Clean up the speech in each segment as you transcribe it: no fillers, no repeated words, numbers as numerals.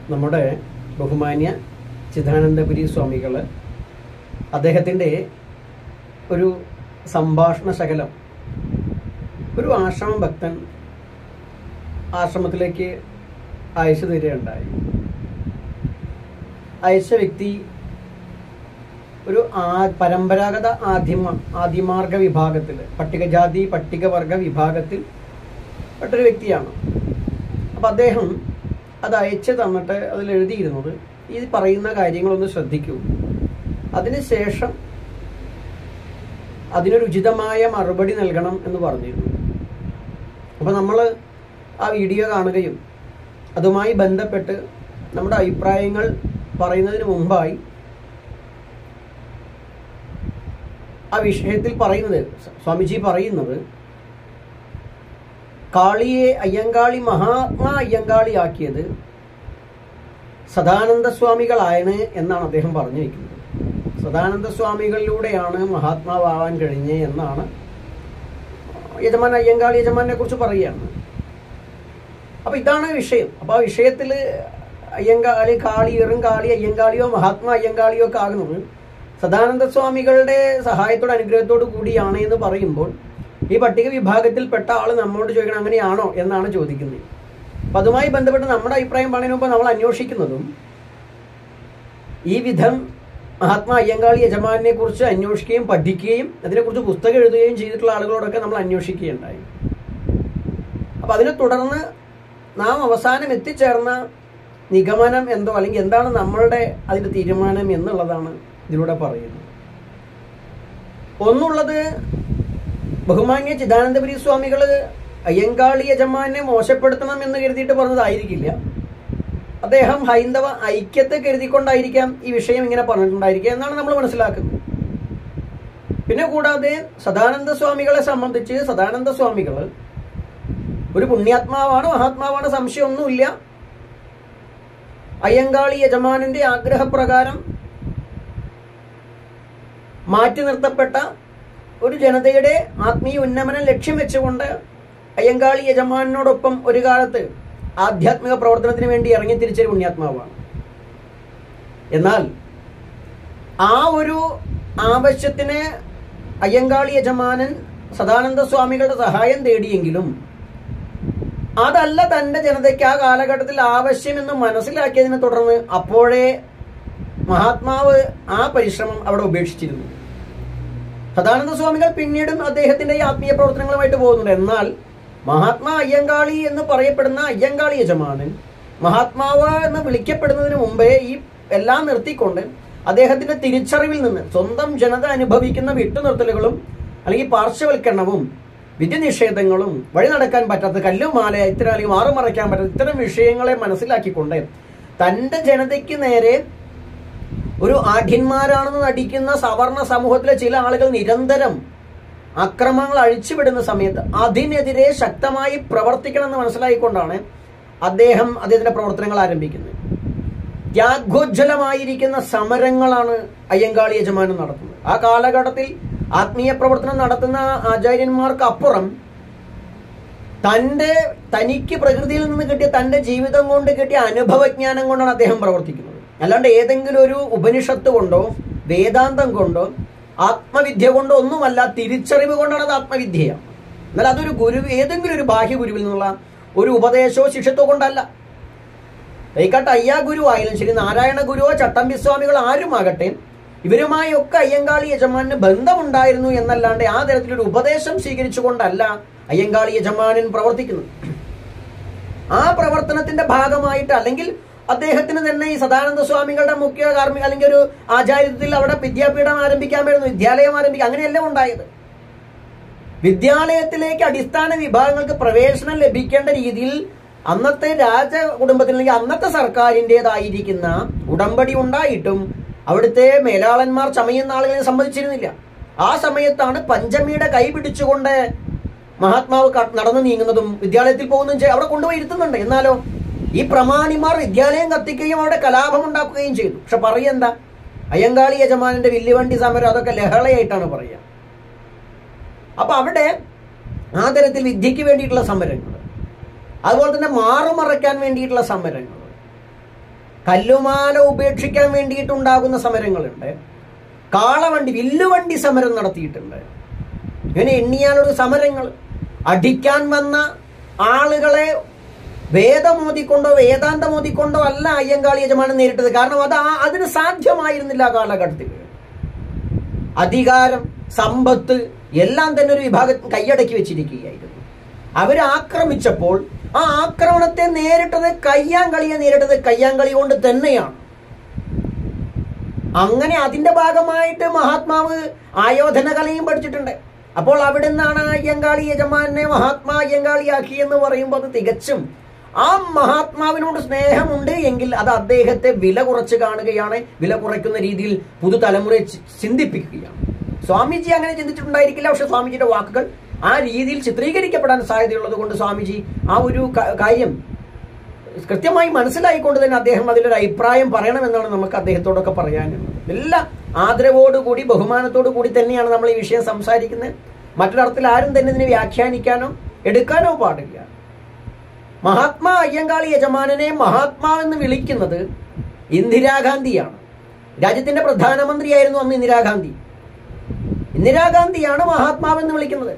നമ്മുടെ ബഹുമാന്യ ചിദാനന്ദപുരി സ്വാമികൾ അദ്ദേഹത്തിൻ്റെ ഒരു സംഭാഷണ ശകലം ഒരു ആശ്രമ ഭക്തൻ ആശ്രമത്തിലേക്ക് അയച്ചു തരികയുണ്ടായി. അയച്ച വ്യക്തി ഒരു പരമ്പരാഗത ആദിമാർഗ വിഭാഗത്തിൽ, പട്ടികജാതി പട്ടികവർഗ വിഭാഗത്തിൽ പെട്ടൊരു വ്യക്തിയാണ്. അപ്പം അദ്ദേഹം അത് അയച്ചു തന്നിട്ട് അതിൽ എഴുതിയിരുന്നത്, ഈ പറയുന്ന കാര്യങ്ങളൊന്ന് ശ്രദ്ധിക്കൂ, അതിനുശേഷം അതിനൊരു ഉചിതമായ മറുപടി നൽകണം എന്ന് പറഞ്ഞിരുന്നു. അപ്പം നമ്മൾ ആ വീഡിയോ കാണുകയും അതുമായി ബന്ധപ്പെട്ട് നമ്മുടെ അഭിപ്രായങ്ങൾ പറയുന്നതിന് മുമ്പായി ആ വിഷയത്തിൽ പറയുന്നത്, സ്വാമിജി പറയുന്നത്, കാളിയെ അയ്യങ്കാളി മഹാത്മാ അയ്യങ്കാളിയാക്കിയത് സദാനന്ദ സ്വാമികളാണ് എന്നാണ് അദ്ദേഹം പറഞ്ഞു വയ്ക്കുന്നത്. സദാനന്ദ സ്വാമികളിലൂടെയാണ് മഹാത്മാവാൻ കഴിഞ്ഞ് എന്നാണ് യജമാൻ അയ്യങ്കാളി യജമാനെ കുറിച്ച് പറയുകയാണ്. അപ്പൊ ഇതാണ് വിഷയം. അപ്പൊ ആ വിഷയത്തിൽ അയ്യങ്കാളി കാളി, വെറും കാളി അയ്യങ്കാളിയോ മഹാത്മാ അയ്യങ്കാളിയോ ഒക്കെ ആകുന്നത് സദാനന്ദ സ്വാമികളുടെ സഹായത്തോട് അനുഗ്രഹത്തോടു കൂടിയാണ് എന്ന് പറയുമ്പോൾ ഈ പട്ടിക വിഭാഗത്തിൽപ്പെട്ട ആൾ നമ്മോട് ചോദിക്കണം അങ്ങനെയാണോ എന്നാണ് ചോദിക്കുന്നത്. അപ്പം അതുമായി ബന്ധപ്പെട്ട് നമ്മുടെ അഭിപ്രായം പറയുന്നതിന് മുമ്പ് നമ്മൾ അന്വേഷിക്കുന്നതും ഈ വിധം മഹാത്മാ അയ്യങ്കാളി യജമാനെ കുറിച്ച് അന്വേഷിക്കുകയും പഠിക്കുകയും അതിനെക്കുറിച്ച് പുസ്തകം എഴുതുകയും ചെയ്തിട്ടുള്ള ആളുകളോടൊക്കെ നമ്മൾ അന്വേഷിക്കുകയുണ്ടായി. അപ്പം അതിനെ തുടർന്ന് നാം അവസാനം എത്തിച്ചേർന്ന നിഗമനം എന്തോ, അല്ലെങ്കിൽ എന്താണ് നമ്മളുടെ അതിൻ്റെ തീരുമാനം എന്നുള്ളതാണ് ഇതിലൂടെ പറയുന്നത്. ഒന്നുള്ളത്, ബഹുമാന്യ ചിദാനന്ദപുരി സ്വാമികൾ അയ്യങ്കാളി യജമാനെ മോശപ്പെടുത്തണം എന്ന് കരുതിയിട്ട് പറഞ്ഞതായിരിക്കില്ല. അദ്ദേഹം ഹൈന്ദവ ഐക്യത്തെ കരുതിക്കൊണ്ടായിരിക്കാം ഈ വിഷയം ഇങ്ങനെ പറഞ്ഞിട്ടുണ്ടായിരിക്കുക എന്നാണ് നമ്മൾ മനസ്സിലാക്കുന്നത്. പിന്നെ കൂടാതെ സദാനന്ദ സ്വാമികളെ സംബന്ധിച്ച് സദാനന്ദ സ്വാമികൾ ഒരു പുണ്യാത്മാവാണ്, മഹാത്മാവാണ്, സംശയമൊന്നുമില്ല. അയ്യങ്കാളി യജമാനന്റെ ആഗ്രഹപ്രകാരം മാറ്റി നിർത്തപ്പെട്ട ഒരു ജനതയുടെ ആത്മീയ ഉന്നമനം ലക്ഷ്യം വെച്ചുകൊണ്ട് അയ്യങ്കാളി യജമാനോടൊപ്പം ഒരു കാലത്ത് ആധ്യാത്മിക പ്രവർത്തനത്തിന് വേണ്ടി ഇറങ്ങി തിരിച്ചൊരു പുണ്യാത്മാവാണ്. എന്നാൽ ആ ഒരു ആവശ്യത്തിന് അയ്യങ്കാളി യജമാനൻ സദാനന്ദ സ്വാമികളുടെ സഹായം തേടിയെങ്കിലും അതല്ല തന്റെ ജനതയ്ക്ക് ആ കാലഘട്ടത്തിൽ ആവശ്യമെന്ന് മനസ്സിലാക്കിയതിനെ തുടർന്ന് അപ്പോഴേ മഹാത്മാവ് ആ പരിശ്രമം അവിടെ ഉപേക്ഷിച്ചിരുന്നു. സദാനന്ദ സ്വാമികൾ പിന്നീടും അദ്ദേഹത്തിന്റെ ഈ ആത്മീയ പ്രവർത്തനങ്ങളുമായിട്ട് പോകുന്നുണ്ട്. എന്നാൽ മഹാത്മാ അയ്യങ്കാളി എന്ന് പറയപ്പെടുന്ന അയ്യങ്കാളി യജമാനൻ മഹാത്മാവ് എന്ന് വിളിക്കപ്പെടുന്നതിന് മുമ്പേ ഈ എല്ലാം നിർത്തിക്കൊണ്ട് അദ്ദേഹത്തിന്റെ തിരിച്ചറിവിൽ നിന്ന് സ്വന്തം ജനത അനുഭവിക്കുന്ന വിട്ടുനിർത്തലുകളും അല്ലെങ്കിൽ പാർശ്വവൽക്കരണവും വിധിനിഷേധങ്ങളും വഴി നടക്കാൻ പറ്റാത്ത കല്ലുമാല ഇത്തരം അല്ലെങ്കിൽ മാറുമറയ്ക്കാൻ പറ്റാത്ത ഇത്തരം വിഷയങ്ങളെ മനസ്സിലാക്കിക്കൊണ്ട് തന്റെ ജനതയ്ക്ക് നേരെ ഒരു ആഢ്യന്മാരാണെന്ന് നടിക്കുന്ന സവർണ സമൂഹത്തിലെ ചില ആളുകൾ നിരന്തരം അക്രമങ്ങൾ അഴിച്ചുവിടുന്ന സമയത്ത് അതിനെതിരെ ശക്തമായി പ്രവർത്തിക്കണമെന്ന് മനസ്സിലാക്കിക്കൊണ്ടാണ് അദ്ദേഹത്തിന്റെ പ്രവർത്തനങ്ങൾ ആരംഭിക്കുന്നത്. ത്യാഗോജ്വലമായിരിക്കുന്ന സമരങ്ങളാണ് അയ്യങ്കാളി യജമാനൻ നടത്തുന്നത്. ആ കാലഘട്ടത്തിൽ ആത്മീയ പ്രവർത്തനം നടത്തുന്ന ആചാര്യന്മാർക്ക് അപ്പുറം തനിക്ക് പ്രകൃതിയിൽ നിന്ന് കിട്ടിയ തന്റെ ജീവിതം കൊണ്ട് കിട്ടിയ അനുഭവജ്ഞാനം കൊണ്ടാണ് അദ്ദേഹം പ്രവർത്തിക്കുന്നത്. അല്ലാണ്ട് ഏതെങ്കിലും ഒരു ഉപനിഷത്ത് കൊണ്ടോ വേദാന്തം കൊണ്ടോ ആത്മവിദ്യ കൊണ്ടോ ഒന്നുമല്ല, തിരിച്ചറിവ് കൊണ്ടാണ് അത് ആത്മവിദ്യയാണ്. എന്നാൽ അതൊരു ഗുരു, ഏതെങ്കിലും ഒരു ബാഹ്യ ഗുരുവിൽ നിന്നുള്ള ഒരു ഉപദേശമോ ശിഷ്യത്വോ കൊണ്ടല്ല. കൈക്കാട്ട് അയ്യാ ഗുരു ആയാലും ശരി, നാരായണ ഗുരുവോ ചട്ടമ്പിസ്വാമികളോ ആരുമാകട്ടെ, ഇവരുമായി ഒക്കെ അയ്യങ്കാളി യജമാനന് ബന്ധമുണ്ടായിരുന്നു എന്നല്ലാണ്ട് ആ തരത്തിലൊരു ഉപദേശം സ്വീകരിച്ചുകൊണ്ടല്ല അയ്യങ്കാളി യജമാനൻ പ്രവർത്തിക്കുന്നത്. ആ പ്രവർത്തനത്തിന്റെ ഭാഗമായിട്ട് അല്ലെങ്കിൽ അദ്ദേഹത്തിന് തന്നെ ഈ സദാനന്ദ സ്വാമികളുടെ മുഖ്യ കാർമ്മിക അല്ലെങ്കിൽ ഒരു ആചാര്യത്തിൽ അവിടെ വിദ്യാപീഠം ആരംഭിക്കാമായിരുന്നു, വിദ്യാലയം ആരംഭിക്കാം, അങ്ങനെയല്ല ഉണ്ടായത്. വിദ്യാലയത്തിലേക്ക് അടിസ്ഥാന വിഭാഗങ്ങൾക്ക് പ്രവേശനം ലഭിക്കേണ്ട രീതിയിൽ അന്നത്തെ രാജ കുടുംബത്തിൽ അല്ലെങ്കിൽ അന്നത്തെ സർക്കാരിൻ്റെതായിരിക്കുന്ന ഉടമ്പടി ഉണ്ടായിട്ടും അവിടുത്തെ മേലാളന്മാർ ചമയുന്ന ആളുകളെ സമ്മതിച്ചിരുന്നില്ല. ആ സമയത്താണ് പഞ്ചമിയുടെ കൈ പിടിച്ചുകൊണ്ട് മഹാത്മാവ് നടന്നു നീങ്ങുന്നതും വിദ്യാലയത്തിൽ പോകുന്നതും അവിടെ കൊണ്ടുപോയി ഇരുത്തുന്നുണ്ട്. എന്നാലോ ഈ പ്രമാണിമാർ വിദ്യാലയം കത്തിക്കുകയും അവിടെ കലാപം ഉണ്ടാക്കുകയും ചെയ്തു. പക്ഷെ പറയെന്താ, അയ്യങ്കാളി യജമാനന്റെ വില്ലുവണ്ടി സമരം അതൊക്കെ ലഹളയായിട്ടാണ് പറയുക. അപ്പൊ അവിടെ ആ തരത്തിൽ വിദ്യയ്ക്ക് വേണ്ടിയിട്ടുള്ള സമരങ്ങൾ, അതുപോലെ തന്നെ മാറുമറയ്ക്കാൻ വേണ്ടിയിട്ടുള്ള സമരങ്ങൾ, കല്ലുമാല ഉപേക്ഷിക്കാൻ വേണ്ടിയിട്ടുണ്ടാകുന്ന സമരങ്ങളുണ്ട്. കാളവണ്ടി, വില്ലുവണ്ടി സമരം നടത്തിയിട്ടുണ്ട്. ഇങ്ങനെ എണ്ണിയാലൊരു സമരങ്ങൾ. അടിക്കാൻ വന്ന ആളുകളെ വേദമോദിക്കൊണ്ടോ വേദാന്തമോദിക്കൊണ്ടോ അല്ല അയ്യങ്കാളി യജമാനൻ നേരിട്ടത്. കാരണം അതിന് സാധ്യമായിരുന്നില്ല ആ കാലഘട്ടത്തിൽ. അധികാരം, സമ്പത്ത് എല്ലാം തന്നെ ഒരു വിഭാഗം കൈയടക്കി വെച്ചിരിക്കുകയായിരുന്നു. അവര് ആക്രമിച്ചപ്പോൾ ആ ആക്രമണത്തെ നേരിട്ടത് കയ്യാങ്കളി കൊണ്ട് തന്നെയാണ്. അങ്ങനെ അതിന്റെ ഭാഗമായിട്ട് മഹാത്മാവ് ആയോധന കലയും പഠിച്ചിട്ടുണ്ട്. അപ്പോൾ അവിടെ നിന്നാണ് അയ്യങ്കാളി യജമാനെ മഹാത്മാ അയ്യങ്കാളിയാക്കി എന്ന് പറയുമ്പോൾ അത് തികച്ചും ആ മഹാത്മാവിനോട് സ്നേഹമുണ്ട് എങ്കിൽ അത് അദ്ദേഹത്തെ വില കുറച്ച് കാണുകയാണ്, വില കുറയ്ക്കുന്ന രീതിയിൽ പുതുതലമുറയെ ചിന്തിപ്പിക്കുകയാണ്. സ്വാമിജി അങ്ങനെ ചിന്തിച്ചിട്ടുണ്ടായിരിക്കില്ല. പക്ഷെ സ്വാമിജിയുടെ വാക്കുകൾ ആ രീതിയിൽ ചിത്രീകരിക്കപ്പെടാൻ സാധ്യതയുള്ളത് കൊണ്ട് സ്വാമിജി ആ ഒരു കാര്യം കൃത്യമായി മനസ്സിലായിക്കൊണ്ട് തന്നെ അദ്ദേഹം അതിലൊരു അഭിപ്രായം പറയണമെന്നാണ് നമുക്ക് അദ്ദേഹത്തോടൊക്കെ പറയാനുള്ളത്. എല്ലാ ആദരവോടുകൂടി ബഹുമാനത്തോടു കൂടി തന്നെയാണ് നമ്മൾ ഈ വിഷയം സംസാരിക്കുന്നത്. മറ്റൊരർത്ഥത്തിൽ ആരും തന്നെ ഇതിനെ വ്യാഖ്യാനിക്കാനോ എടുക്കാനോ പാടില്ല. മഹാത്മാ അയ്യങ്കാളി യജമാനനെ മഹാത്മാവെന്ന് വിളിക്കുന്നത് ഇന്ദിരാഗാന്ധിയാണ്. രാജ്യത്തിന്റെ പ്രധാനമന്ത്രിയായിരുന്നു അന്ന് ഇന്ദിരാഗാന്ധി. ഇന്ദിരാഗാന്ധിയാണ് മഹാത്മാവെന്ന് വിളിക്കുന്നത്.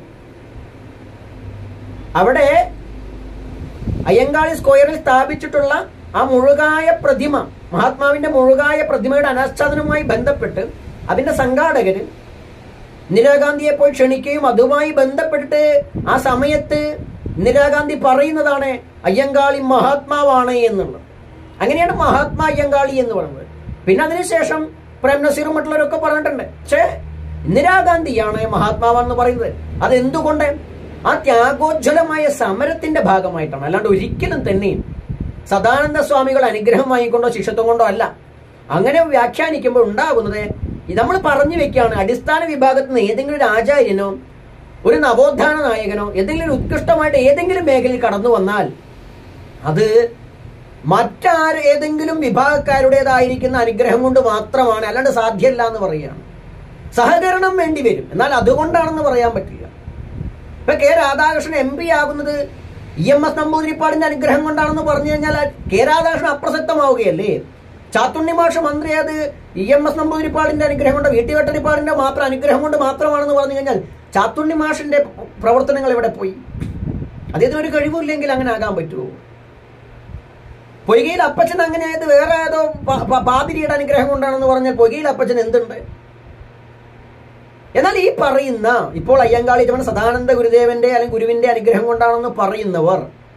അവിടെ അയ്യങ്കാളി സ്ക്വയറിൽ സ്ഥാപിച്ചിട്ടുള്ള ആ മുഴുകായ പ്രതിമ, മഹാത്മാവിന്റെ മുഴുകായ പ്രതിമയുടെ അനാച്ഛാദനവുമായി ബന്ധപ്പെട്ട് അതിന്റെ സംഘാടകര് ഇന്ദിരാഗാന്ധിയെ പോയി ക്ഷണിക്കുകയും അതുമായി ബന്ധപ്പെട്ടിട്ട് ആ സമയത്ത് ഇന്ദിരാഗാന്ധി പറയുന്നതാണ് അയ്യങ്കാളി മഹാത്മാവാണ് എന്നുള്ളത്. അങ്ങനെയാണ് മഹാത്മാ അയ്യങ്കാളി എന്ന് പറയുന്നത്. പിന്നെ അതിനുശേഷം പ്രേം നസീറും മറ്റുള്ളവരൊക്കെ പറഞ്ഞിട്ടുണ്ട്. പക്ഷേ ഇന്ദിരാഗാന്ധിയാണ് മഹാത്മാവെന്ന് പറയുന്നത്. അതെന്തുകൊണ്ട്? ആ ത്യാഗോജ്വലമായ സമരത്തിന്റെ ഭാഗമായിട്ടാണ്. അല്ലാണ്ട് ഒരിക്കലും തന്നെയും സദാനന്ദ സ്വാമികൾ അനുഗ്രഹം വാങ്ങിക്കൊണ്ടോ ശിഷ്യത്വം കൊണ്ടോ അല്ല. അങ്ങനെ വ്യാഖ്യാനിക്കുമ്പോൾ ഉണ്ടാകുന്നത് നമ്മൾ പറഞ്ഞു വെക്കുകയാണ്, അടിസ്ഥാന വിഭാഗത്തിൽ നിന്ന് ഏതെങ്കിലും ഒരു ആചാര്യനോ ഒരു നവോത്ഥാന നായകനോ ഏതെങ്കിലും ഒരു ഉത്കൃഷ്ടമായിട്ട് ഏതെങ്കിലും മേഖലയിൽ കടന്നു വന്നാൽ അത് ഏതെങ്കിലും വിഭാഗക്കാരുടേതായിരിക്കുന്ന അനുഗ്രഹം കൊണ്ട് മാത്രമാണ്, അല്ലാണ്ട് സാധ്യമല്ല എന്ന് പറയുകയാണ്. സഹകരണം വേണ്ടി വരും, എന്നാൽ അതുകൊണ്ടാണെന്ന് പറയാൻ പറ്റില്ല. ഇപ്പൊ കെ രാധാകൃഷ്ണൻ MP ആകുന്നത് EMS നമ്പൂതിരിപ്പാടിന്റെ അനുഗ്രഹം കൊണ്ടാണെന്ന് പറഞ്ഞു കഴിഞ്ഞാൽ കെ രാധാകൃഷ്ണൻ അപ്രസക്തമാവുകയല്ലേ? ചാത്തുണ്ണി മാഷ് മന്ത്രിയായത് EMS നമ്പൂതിരിപ്പാടിന്റെ അനുഗ്രഹം കൊണ്ട്, VT വെട്ടരിപ്പാടിന്റെ മാത്രം അനുഗ്രഹം കൊണ്ട് മാത്രമാണെന്ന് പറഞ്ഞു കഴിഞ്ഞാൽ ചാത്തുണ്ണി മാഷിന്റെ പ്രവർത്തനങ്ങൾ എവിടെ പോയി? അദ്ദേഹത്തിന് ഒരു കഴിവില്ലെങ്കിൽ അങ്ങനെ ആകാൻ പറ്റുമോ? പൊയ്കയിൽ അപ്പച്ചൻ അങ്ങനെ ആയത് വേറെ ഏതോ പാതിരിയുടെ അനുഗ്രഹം കൊണ്ടാണെന്ന് പറഞ്ഞാൽ പൊയ്കയിൽ അപ്പച്ചൻ എന്തുണ്ട്? എന്നാൽ ഈ പറയുന്ന ഇപ്പോൾ അയ്യങ്കാളി യജമാനൻ സദാനന്ദ ഗുരുദേവന്റെ അല്ലെങ്കിൽ ഗുരുവിന്റെ അനുഗ്രഹം കൊണ്ടാണെന്ന് പറയുന്നവർ,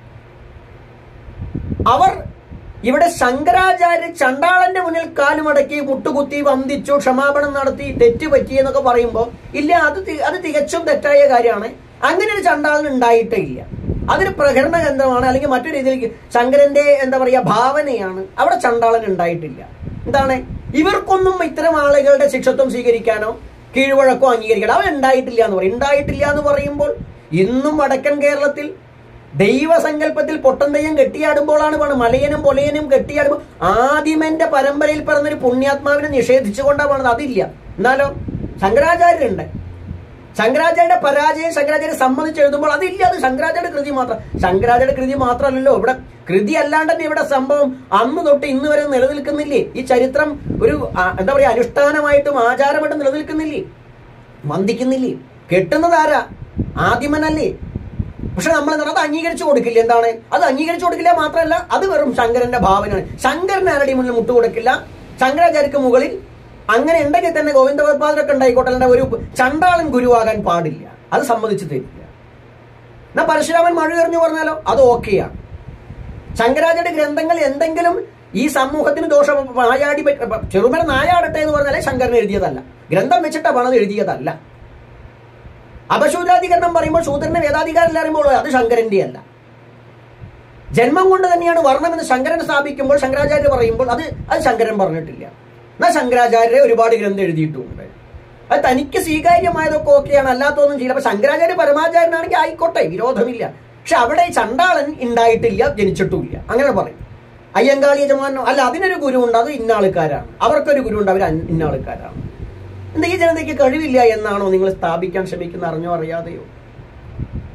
അവർ ഇവിടെ ശങ്കരാചാര്യ ചണ്ടാളന്റെ മുന്നിൽ കാലുമടക്കി മുട്ടുകുത്തി വന്ദിച്ചു ക്ഷമാപണം നടത്തി തെറ്റുപറ്റി എന്നൊക്കെ പറയുമ്പോൾ ഇല്ല, അത് തികച്ചും തെറ്റായ കാര്യമാണ്. അങ്ങനെ ഒരു ചണ്ടാളൻ ഉണ്ടായിട്ടേ ഇല്ല. അതൊരു പ്രകടന കേന്ദ്രമാണ്, അല്ലെങ്കിൽ മറ്റൊരു രീതിയിൽ ശങ്കരന്റെ ഭാവനയാണ്. അവിടെ ചണ്ടാളൻ ഉണ്ടായിട്ടില്ല. എന്താണ്, ഇവർക്കൊന്നും ഇത്തരം ആളുകളുടെ ശിക്ഷത്വം സ്വീകരിക്കാനോ കീഴ്വഴക്കോ അംഗീകരിക്കണം അവൻ ഉണ്ടായിട്ടില്ല എന്ന് പറയും. ഉണ്ടായിട്ടില്ല എന്ന് പറയുമ്പോൾ ഇന്നും വടക്കൻ കേരളത്തിൽ ദൈവസങ്കല്പത്തിൽ പൊട്ടന്തയ്യം കെട്ടിയാടുമ്പോഴാണ് മലയനും പൊലയനും കെട്ടിയാടുമ്പോൾ ആദിമന്റെ പരമ്പരയിൽ പറഞ്ഞൊരു പുണ്യാത്മാവിനെ നിഷേധിച്ചുകൊണ്ടാണ് പറഞ്ഞത്. അതില്ല. എന്നാലോ ശങ്കരാചാര്യരുണ്ട്. ശങ്കരാചാര്യന്റെ പരാജയം ശങ്കരാചാര്യ സമ്മതിച്ച് എഴുതുമ്പോൾ അതില്ല, അത് ശങ്കരാചാര്യ കൃതി മാത്രം. ശങ്കരാചാര്യ കൃതി മാത്രമല്ലല്ലോ, ഇവിടെ കൃതി അല്ലാണ്ട് തന്നെ ഇവിടെ സംഭവം അന്ന് തൊട്ട് ഇന്ന് വരെ നിലനിൽക്കുന്നില്ലേ? ഈ ചരിത്രം ഒരു അനുഷ്ഠാനമായിട്ടും ആചാരമായിട്ടും നിലനിൽക്കുന്നില്ലേ? വന്ദിക്കുന്നില്ലേ? കെട്ടുന്നത് ആരാ? ആദിമനല്ലേ? പക്ഷെ നമ്മൾ അത് അംഗീകരിച്ചു കൊടുക്കില്ല. എന്താണ് അത് അംഗീകരിച്ചു കൊടുക്കില്ല? മാത്രമല്ല അത് വെറും ശങ്കരന്റെ ഭാവനയാണ്. ശങ്കരൻ ആരുടെയും മുന്നിൽ മുട്ടുകൊടുക്കില്ല. ശങ്കരാചാര്യക്ക് മുകളിൽ അങ്ങനെ ഉണ്ടെങ്കിൽ തന്നെ ഗോവിന്ദപാദരൊക്കെ ഉണ്ടായിക്കോട്ടെ, ഒരു ചണ്ടാളൻ ഗുരുവാകാൻ പാടില്ല. അത് സമ്മതിച്ചു തരില്ല. എന്നാ പരശുരാമൻ മഴ എറിഞ്ഞു പറഞ്ഞാലോ അത് ഓക്കെയാണ്. ശങ്കരാചാര്യ ഗ്രന്ഥങ്ങൾ എന്തെങ്കിലും ഈ സമൂഹത്തിന് ദോഷം ചെറുമര നായാടട്ടെ എന്ന് പറഞ്ഞാലേ ശങ്കരൻ എഴുതിയതല്ല, ഗ്രന്ഥം വെച്ചിട്ടാ പണത് എഴുതിയതല്ല. അപശൂദ്രാധികരണം പറയുമ്പോൾ ശൂദ്രന്റെ വേദാധികാരം അറിയുമ്പോൾ അത് ശങ്കരന്റെ അല്ല. ജന്മം കൊണ്ട് തന്നെയാണ് വർണ്ണമെന്ന് ശങ്കരൻ സ്ഥാപിക്കുമ്പോൾ ശങ്കരാചാര്യ പറയുമ്പോൾ അത് ശങ്കരൻ പറഞ്ഞിട്ടില്ല. എന്നാൽ ശങ്കരാചാര്യ ഒരുപാട് ഗ്രന്ഥം എഴുതിയിട്ടുമുണ്ട്. അത് തനിക്ക് സ്വീകാര്യമായതൊക്കെ ഓക്കെയാണ്, അല്ലാത്തൊന്നും ചെയ്യില്ല. അപ്പൊ ശങ്കരാചാര്യ പരമാചാര്യനാണെങ്കിൽ ആയിക്കോട്ടെ, വിരോധമില്ല. പക്ഷെ അവിടെ ചണ്ടാളൻ ഉണ്ടായിട്ടില്ല, ജനിച്ചിട്ടുമില്ല. അങ്ങനെ പറയും. അയ്യങ്കാളി യജമാനോ അല്ല, അതിനൊരു ഗുരു ഉണ്ട്, അത് ഇന്ന ആൾക്കാരാണ്. അവർക്കൊരു ഗുരു ഉണ്ട്, അവർ ഇന്ന ആൾക്കാരാണ്. എന്താ ഈ ജനതയ്ക്ക് കഴിവില്ല എന്നാണോ നിങ്ങൾ സ്ഥാപിക്കാൻ ശ്രമിക്കുന്ന? അറിഞ്ഞോ അറിയാതെയോ?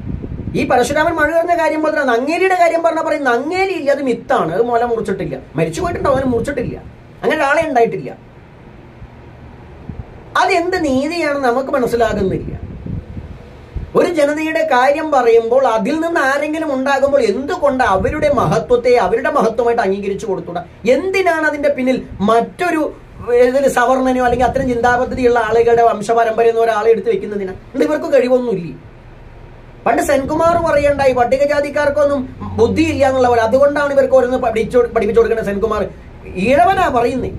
ഈ പരശുരാമൻ മഴ എറിഞ്ഞ കാര്യം പോലെ നങ്ങേലിയുടെ കാര്യം പറഞ്ഞാൽ പറയും നങ്ങേലി ഇല്ല, അത് മിത്താണ്, അത് മുല മുറിച്ചിട്ടില്ല, മരിച്ചു പോയിട്ടുണ്ടോ, അങ്ങനെ മുറിച്ചിട്ടില്ല, അങ്ങനെ ആളെ ഉണ്ടായിട്ടില്ല. അതെന്ത് നീതിയാണെന്ന് നമുക്ക് മനസ്സിലാകുന്നില്ല. ഒരു ജനതയുടെ കാര്യം പറയുമ്പോൾ അതിൽ നിന്ന് ആരെങ്കിലും ഉണ്ടാകുമ്പോൾ എന്തുകൊണ്ട് അവരുടെ മഹത്വത്തെ അവരുടെ മഹത്വമായിട്ട് അംഗീകരിച്ചു കൊടുത്തൂടാ? എന്തിനാണ് അതിന്റെ പിന്നിൽ മറ്റൊരു സവർണനോ അല്ലെങ്കിൽ അത്തരം ചിന്താപദ്ധതിയുള്ള ആളുകളുടെ വംശപാരമ്പര്യം എന്ന് ഒരാളെ എടുത്ത് വെക്കുന്നതിനാ? ഇവർക്ക് കഴിവൊന്നുമില്ല. പണ്ട് സെൻകുമാർ പറയണ്ടായി പട്ടികജാതിക്കാർക്കൊന്നും ബുദ്ധിയില്ല എന്നുള്ള പോലെ, അതുകൊണ്ടാണ് ഇവർക്ക് ഓരോന്ന് പഠിപ്പിച്ചു കൊടുക്കുന്നത്. സെൻകുമാർ ഈഴവനാ പറയുന്നേ.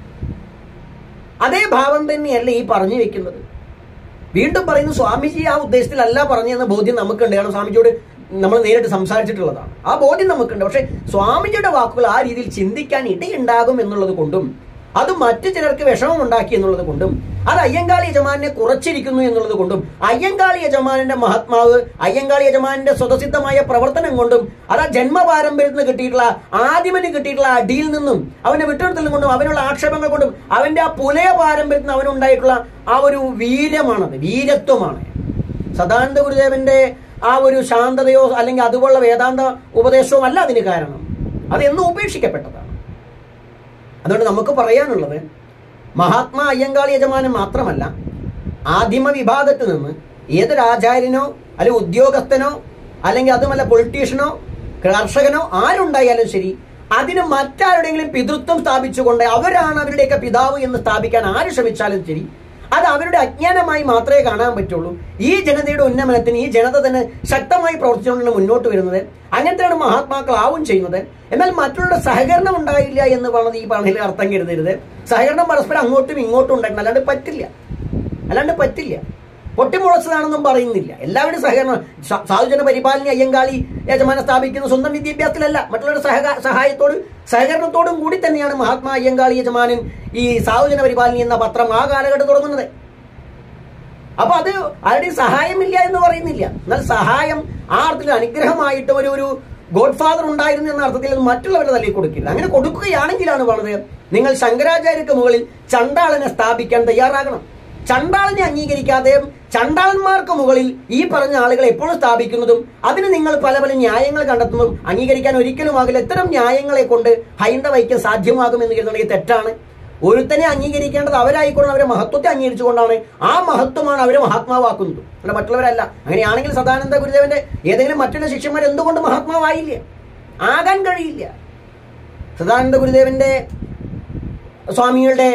അതേ ഭാവം തന്നെയല്ലേ ഈ പറഞ്ഞു വെക്കുന്നത്. വീണ്ടും പറയുന്നു, സ്വാമിജി ആ ഉദ്ദേശത്തിലല്ല പറഞ്ഞെന്ന ബോധ്യം നമുക്കുണ്ട്. കാരണം സ്വാമിജിയോട് നമ്മൾ നേരിട്ട് സംസാരിച്ചിട്ടുള്ളതാണ്, ആ ബോധ്യം നമുക്കുണ്ട്. പക്ഷെ സ്വാമിജിയുടെ വാക്കുകൾ ആ രീതിയിൽ ചിന്തിക്കാൻ ഇടയുണ്ടാകും എന്നുള്ളത് കൊണ്ടും അത് മറ്റു ചിലർക്ക് വിഷമം ഉണ്ടാക്കി എന്നുള്ളത് കൊണ്ടും അത് അയ്യങ്കാളി യജമാനെ കുറച്ചിരിക്കുന്നു എന്നുള്ളത് കൊണ്ടും അയ്യങ്കാളി യജമാനന്റെ മഹാത്മാവ് അയ്യങ്കാളി യജമാനന്റെ സ്വതസിദ്ധമായ പ്രവർത്തനം കൊണ്ടും അത് ആ ജന്മപാരമ്പര്യത്തിന് കിട്ടിയിട്ടുള്ള ആദിമന് കിട്ടിയിട്ടുള്ള അടിയിൽ നിന്നും അവന്റെ വിട്ടുകൊടുത്തലും കൊണ്ടും അവനുള്ള ആക്ഷേപങ്ങൾ കൊണ്ടും അവന്റെ ആ പുലയ പാരമ്പര്യത്തിന് അവനുണ്ടായിട്ടുള്ള ആ ഒരു വീര്യമാണത്, വീരത്വമാണ്. സദാനന്ദ ഗുരുദേവന്റെ ആ ഒരു ശാന്തതയോ അല്ലെങ്കിൽ അതുപോലുള്ള വേദാന്ത ഉപദേശവും അല്ല അതിന് കാരണം. അത് എന്നും ഉപേക്ഷിക്കപ്പെട്ടതാണ്. അതുകൊണ്ട് നമുക്ക് പറയാനുള്ളത്, മഹാത്മാ അയ്യങ്കാളി യജമാനൻ മാത്രമല്ല, ആദിമ വിഭാഗത്ത് നിന്ന് ഏതൊരു ആചാര്യനോ അല്ലെങ്കിൽ ഉദ്യോഗസ്ഥനോ അല്ലെങ്കിൽ അതുമല്ല പൊളിറ്റീഷ്യനോ കർഷകനോ ആരുണ്ടായാലും ശരി, അതിന് മറ്റാരുടെയെങ്കിലും പിതൃത്വം സ്ഥാപിച്ചുകൊണ്ട് അവരാണ് അവരുടെയൊക്കെ പിതാവ് എന്ന് സ്ഥാപിക്കാൻ ആര് ശ്രമിച്ചാലും ശരി, അത് അവരുടെ അജ്ഞാനമായി മാത്രമേ കാണാൻ പറ്റുള്ളൂ. ഈ ജനതയുടെ ഉന്നമനത്തിന് ഈ ജനത തന്നെ ശക്തമായി പ്രവർത്തിച്ചുകൊണ്ടാണ് മുന്നോട്ട് വരുന്നത്. അങ്ങനത്തെയാണ് മഹാത്മാക്കളാവും ചെയ്യുന്നത്. എന്നാൽ മറ്റുള്ള സഹകരണം ഉണ്ടായില്ല എന്ന് പറഞ്ഞത് ഈ പറഞ്ഞതിൽ അർത്ഥം കരുതരുത്. സഹകരണം പരസ്പരം അങ്ങോട്ടും ഇങ്ങോട്ടും ഉണ്ടാക്കണം, അല്ലാണ്ട് പറ്റില്ല. പൊട്ടിമുളച്ചതാണെന്നും പറയുന്നില്ല. എല്ലാവരും സഹകരണം. സാധുജന പരിപാലന അയ്യങ്കാളി യജമാനം സ്ഥാപിക്കുന്ന സ്വന്തം വിദ്യാഭ്യാസത്തിലല്ല, മറ്റുള്ളവരുടെ സഹകരണത്തോടും കൂടി തന്നെയാണ് മഹാത്മാ അയ്യങ്കാളി യജമാനൻ ഈ സാധുജന പരിപാലന എന്ന പത്രം ആ കാലഘട്ടം തുടങ്ങുന്നത്. അപ്പൊ അത് ആരുടെയും സഹായമില്ല എന്ന് പറയുന്നില്ല. എന്നാൽ സഹായം ആ അർത്ഥത്തിൽ അനുഗ്രഹമായിട്ട് ഒരു ഗോഡ് ഫാദർ ഉണ്ടായിരുന്നു എന്ന അർത്ഥത്തിൽ മറ്റുള്ളവരുടെ തലയിൽ കൊടുക്കില്ല. അങ്ങനെ കൊടുക്കുകയാണെങ്കിലാണ് പറഞ്ഞത്, നിങ്ങൾ ശങ്കരാചാര്യക്ക് മുകളിൽ ചണ്ടാളനെ സ്ഥാപിക്കാൻ തയ്യാറാകണം. ചണ്ടാളനെ അംഗീകരിക്കാതെ ചണ്ടാളന്മാർക്ക് മുകളിൽ ഈ പറഞ്ഞ ആളുകളെ എപ്പോഴും സ്ഥാപിക്കുന്നതും അതിന് നിങ്ങൾ പല പല ന്യായങ്ങൾ കണ്ടെത്തുന്നതും അംഗീകരിക്കാൻ ഒരിക്കലും ആകില്ല. ഇത്തരം ന്യായങ്ങളെ കൊണ്ട് ഹൈന്ദവ ഐക്യം സാധ്യമാകുമെന്ന് കരുതുന്നത് തെറ്റാണ്. ഒരുത്തനെ അംഗീകരിക്കേണ്ടത് അവരായിക്കൊണ്ട് അവരെ മഹത്വത്തെ അംഗീകരിച്ചുകൊണ്ടാണ്. ആ മഹത്വമാണ് അവരെ മഹാത്മാവാക്കുന്നത്, അല്ല മറ്റുള്ളവരല്ല. അങ്ങനെയാണെങ്കിൽ സദാനന്ദ ഗുരുദേവന്റെ ഏതെങ്കിലും മറ്റുള്ള ശിഷ്യന്മാർ എന്തുകൊണ്ട് മഹാത്മാവായില്ല? ആകാൻ കഴിയില്ല. സദാനന്ദ ഗുരുദേവന്റെ സ്വാമികളുടെ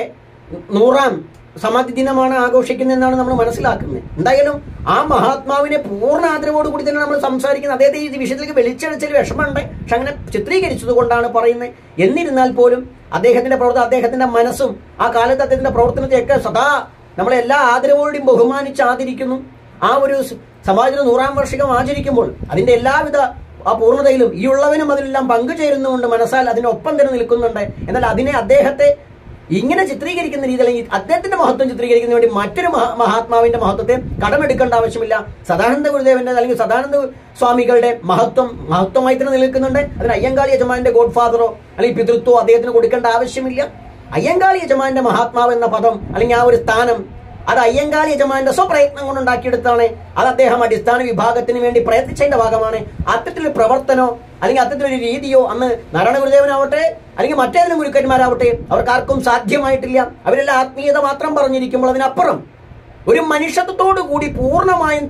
100ാം സമാധി ദിനമാണ് ആഘോഷിക്കുന്നതെന്നാണ് നമ്മൾ മനസ്സിലാക്കുന്നത്. എന്തായാലും ആ മഹാത്മാവിനെ പൂർണ്ണ ആദരവോടുകൂടി തന്നെ നമ്മൾ സംസാരിക്കുന്നത്. അദ്ദേഹത്തെ ഈ വിഷയത്തിലേക്ക് വെളിച്ചടിച്ചൊരു വിഷമമുണ്ട്, പക്ഷെ അങ്ങനെ ചിത്രീകരിച്ചത് കൊണ്ടാണ് പറയുന്നത്. എന്നിരുന്നാൽ പോലും അദ്ദേഹത്തിന്റെ പ്രവർത്തനം, അദ്ദേഹത്തിന്റെ മനസ്സും ആ കാലത്ത് അദ്ദേഹത്തിന്റെ പ്രവർത്തനത്തെയൊക്കെ സദാ നമ്മളെല്ലാ ആദരവോടും ബഹുമാനിച്ച് ആദരിക്കുന്നു. ആ ഒരു സമാജത്തിന് 100ാം വാർഷികം ആചരിക്കുമ്പോൾ അതിന്റെ എല്ലാവിധ ആ പൂർണ്ണതയിലും ഈ ഉള്ളവനും അതിലെല്ലാം പങ്കുചേരുന്നുകൊണ്ട് മനസ്സാൽ അതിനൊപ്പം തന്നെ നിൽക്കുന്നുണ്ട്. എന്നാൽ അതിനെ അദ്ദേഹത്തെ ഇങ്ങനെ ചിത്രീകരിക്കുന്ന രീതി അല്ലെങ്കിൽ അദ്ദേഹത്തിന്റെ മഹത്വം ചിത്രീകരിക്കുന്നതിന് വേണ്ടി മറ്റൊരു മഹാത്മാവിന്റെ മഹത്വത്തെ കടമെടുക്കേണ്ട ആവശ്യമില്ല. സദാനന്ദ ഗുരുദേവന്റെ അല്ലെങ്കിൽ സദാനന്ദ സ്വാമികളുടെ മഹത്വമായി തന്നെ നിൽക്കുന്നുണ്ട്. അതിന് അയ്യങ്കാളി യജമാന്റെ ഗോഡ് ഫാദറോ അല്ലെങ്കിൽ പിതൃത്വോ അദ്ദേഹത്തിന് കൊടുക്കേണ്ട ആവശ്യമില്ല. അയ്യങ്കാളി യജമാന്റെ മഹാത്മാവ് എന്ന പദം അല്ലെങ്കിൽ ആ ഒരു സ്ഥാനം അത് അയ്യങ്കാളി യജമാന്റെ സ്വപ്രയത്നം കൊണ്ട് ഉണ്ടാക്കിയെടുത്താണ്. അത് അദ്ദേഹം അടിസ്ഥാന വിഭാഗത്തിന് വേണ്ടി പ്രയത്നിച്ചതിന്റെ ഭാഗമാണ്. അത്തരത്തിലൊരു പ്രവർത്തനോ അല്ലെങ്കിൽ അത്തരത്തിലൊരു രീതിയോ അന്ന് നാരായണ ഗുരുദേവനാവട്ടെ അല്ലെങ്കിൽ മറ്റേതെങ്കിലും ഗുരുക്കന്മാരാവട്ടെ അവർക്കാർക്കും സാധ്യമായിട്ടില്ല. അവരെല്ലാം ആത്മീയത മാത്രം പറഞ്ഞിരിക്കുമ്പോൾ അതിനപ്പുറം ഒരു മനുഷ്യത്വത്തോടു കൂടി പൂർണ്ണമായും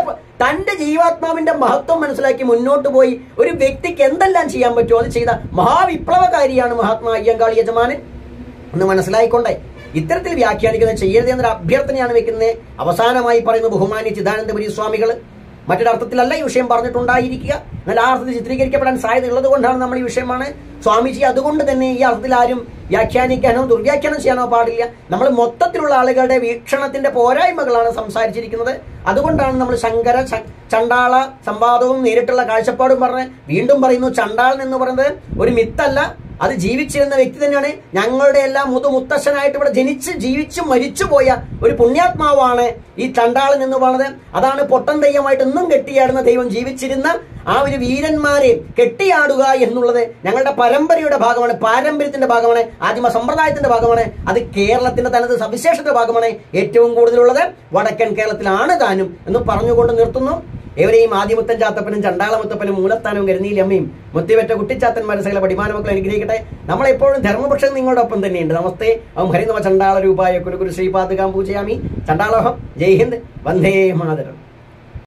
തന്റെ ജീവാത്മാവിന്റെ മഹത്വം മനസ്സിലാക്കി മുന്നോട്ട് പോയി ഒരു വ്യക്തിക്ക് എന്തെല്ലാം ചെയ്യാൻ പറ്റുമോ അത് ചെയ്ത മഹാവിപ്ലവകാരിയാണ് മഹാത്മാ അയ്യങ്കാളി യജമാനൻ എന്ന് മനസ്സിലായിക്കൊണ്ടേ ഇത്തരത്തിൽ വ്യാഖ്യാനിക്കുന്നത് ചെയ്യരുത് എന്നൊരു അഭ്യർത്ഥനയാണ് വെക്കുന്നത്. അവസാനമായി പറയുന്ന ബഹുമാന്യ ചിദാനന്ദപുരി സ്വാമികൾ മറ്റൊരർത്ഥത്തിലല്ല ഈ വിഷയം പറഞ്ഞിട്ടുണ്ടായിരിക്കുക, എന്നാൽ ആ അർത്ഥത്തിൽ ചിത്രീകരിക്കപ്പെടാൻ സാധ്യത ഉള്ളത് കൊണ്ടാണ് നമ്മൾ ഈ വിഷയമാണ് സ്വാമിജി. അതുകൊണ്ട് തന്നെ ഈ അർത്ഥത്തിൽ ആരും വ്യാഖ്യാനിക്കാനോ ദുർവ്യാഖ്യാനം ചെയ്യാനോ പാടില്ല. നമ്മൾ മൊത്തത്തിലുള്ള ആളുകളുടെ വീക്ഷണത്തിന്റെ പോരായ്മകളാണ് സംസാരിച്ചിരിക്കുന്നത്. അതുകൊണ്ടാണ് നമ്മൾ ശങ്കര ചണ്ടാള സംവാദവും നേരിട്ടുള്ള കാഴ്ചപ്പാടും പറഞ്ഞ് വീണ്ടും പറയുന്നു, ചണ്ടാളൻ എന്ന് പറയുന്നത് ഒരു മിത്തല്ല, അത് ജീവിച്ചിരുന്ന വ്യക്തി തന്നെയാണ്. ഞങ്ങളുടെ എല്ലാം മുത്തശ്ശനായിട്ട് ഇവിടെ ജീവിച്ച് മരിച്ചുപോയ ഒരു പുണ്യാത്മാവാണ് ഈ ചണ്ടാളൻ എന്ന് പറയുന്നത്. അതാണ് പൊട്ടൻ ദൈവമായിട്ട് എന്നും കെട്ടിയാടുന്ന ദൈവം. ജീവിച്ചിരുന്ന ആ ഒരു വീരന്മാരെ കെട്ടിയാടുക എന്നുള്ളത് ഞങ്ങളുടെ പരമ്പരയുടെ ഭാഗമാണ്, പാരമ്പര്യത്തിന്റെ ഭാഗമാണ്, ആദിമ സമ്പ്രദായത്തിന്റെ ഭാഗമാണ്. അത് കേരളത്തിന്റെ തനത് സവിശേഷത്തിന്റെ ഭാഗമാണ്. ഏറ്റവും കൂടുതലുള്ളത് വടക്കൻ കേരളത്തിലാണ് താനും എന്ന് പറഞ്ഞുകൊണ്ട് നിർത്തുന്നു. ഏവരെയും ആദ്യമുത്തൻ ചാത്തപ്പനും ചണ്ടാളമുത്തപ്പനും മൂലത്താനവും കരുനീലമ്മയും മുത്തിവറ്റ കുട്ടിച്ചാത്തന്മാരുടെ സകല പടിമാന മക്കൾ അനുഗ്രഹിക്കട്ടെ. നമ്മളെപ്പോഴും ധർമ്മപക്ഷം നിങ്ങളുടെ ഒപ്പം തന്നെയുണ്ട്. നമസ്തേ ഓം ഹരിനമ ചണ്ടാള രൂപായ കുരുകുരു ശ്രീപാദുകാം പൂജയാമി. ചണ്ടാളോഹം. ജയ് ഹിന്ദ്. വന്ദേ മാതരം.